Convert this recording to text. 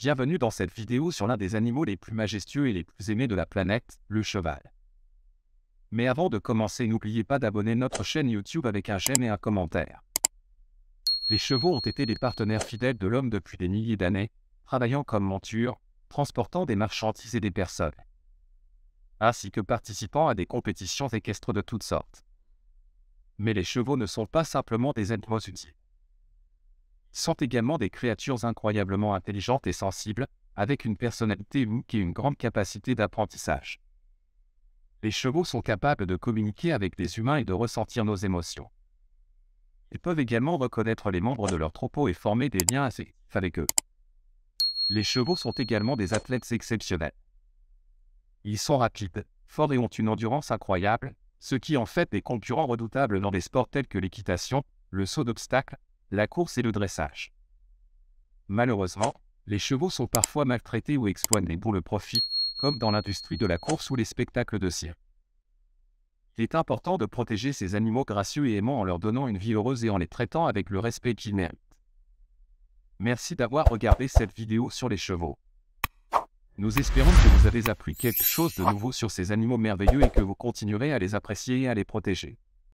Bienvenue dans cette vidéo sur l'un des animaux les plus majestueux et les plus aimés de la planète, le cheval. Mais avant de commencer, n'oubliez pas d'abonner notre chaîne YouTube avec un j'aime et un commentaire. Les chevaux ont été des partenaires fidèles de l'homme depuis des milliers d'années, travaillant comme monture, transportant des marchandises et des personnes, ainsi que participant à des compétitions équestres de toutes sortes. Mais les chevaux ne sont pas simplement des animaux utiles. Ils sont également des créatures incroyablement intelligentes et sensibles, avec une personnalité unique et une grande capacité d'apprentissage. Les chevaux sont capables de communiquer avec les humains et de ressentir nos émotions. Ils peuvent également reconnaître les membres de leur troupeau et former des liens affectifs avec eux. Les chevaux sont également des athlètes exceptionnels. Ils sont rapides, forts et ont une endurance incroyable, ce qui en fait des concurrents redoutables dans des sports tels que l'équitation, le saut d'obstacles, la course et le dressage. Malheureusement, les chevaux sont parfois maltraités ou exploités pour le profit, comme dans l'industrie de la course ou les spectacles de cirque. Il est important de protéger ces animaux gracieux et aimants en leur donnant une vie heureuse et en les traitant avec le respect qu'ils méritent. Merci d'avoir regardé cette vidéo sur les chevaux. Nous espérons que vous avez appris quelque chose de nouveau sur ces animaux merveilleux et que vous continuerez à les apprécier et à les protéger.